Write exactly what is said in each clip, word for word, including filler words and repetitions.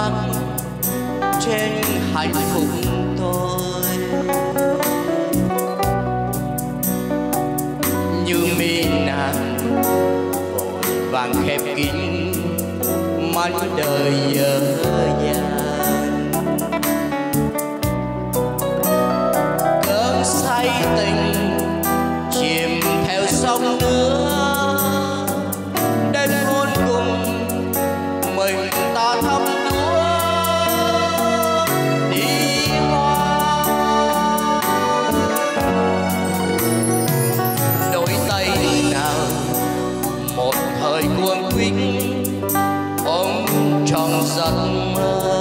vắng trên hạnh phúc tôi, như mi nàng vội vàng khép kín mảnh đời dở dang. Cơn say tình chìm theo sóng nước đến khôn cùng mình ta thăm đúa đi hoa. Đôi tay nào một thời cuồng quýt ôm trọn giấc mơ.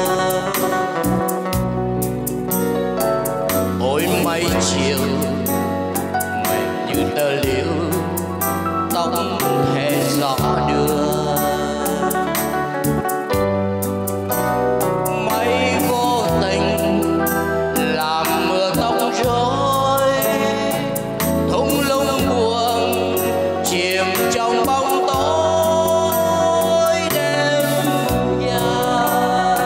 Ôi mây chiều mềm như tơ liễu, tóc hè gió đưa. Mây vô tình làm mưa tóc rối, thung lũng buồn chìm trong bóng tối đêm dài.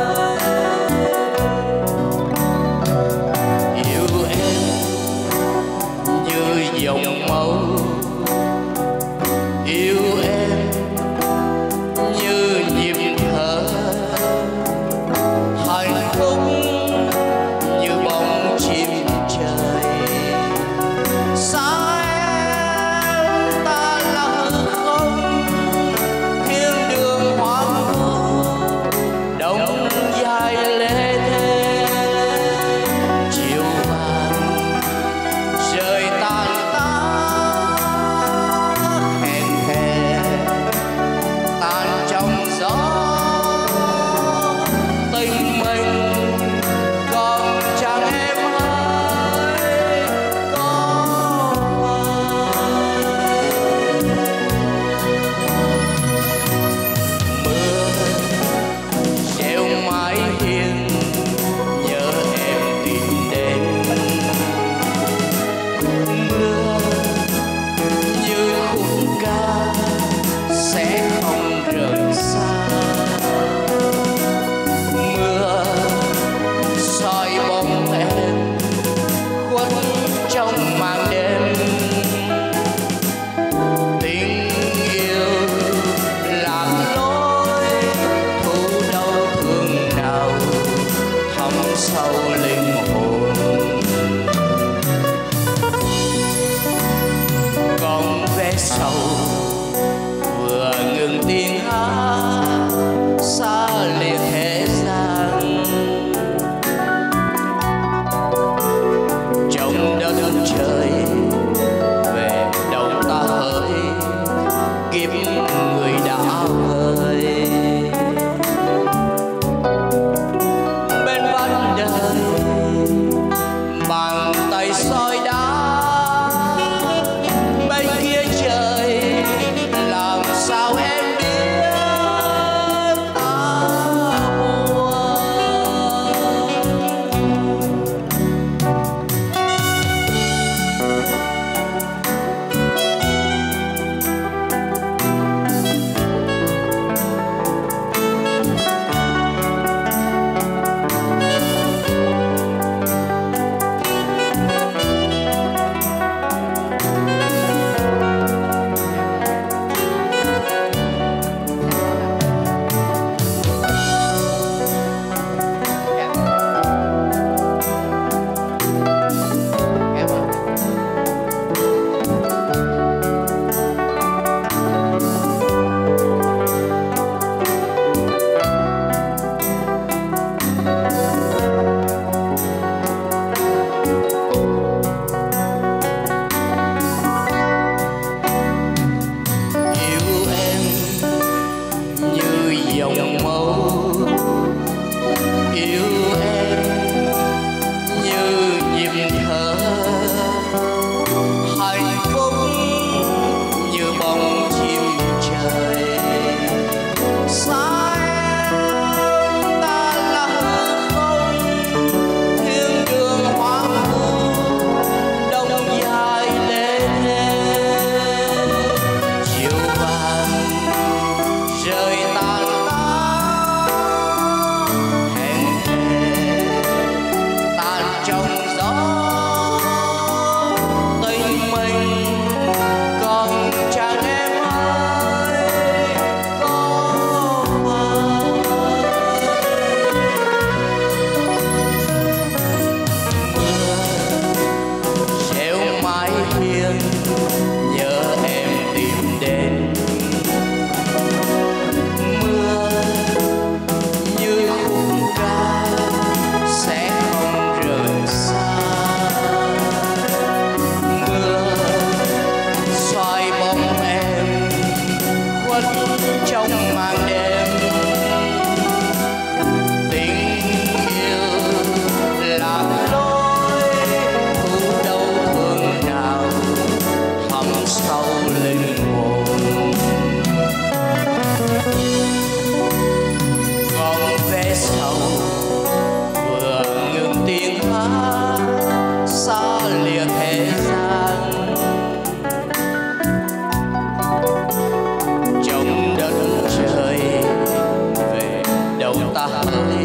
thầu vừa ngừng tiếng hát xa lìa thế gian. Trong đất trời về đâu ta hỡi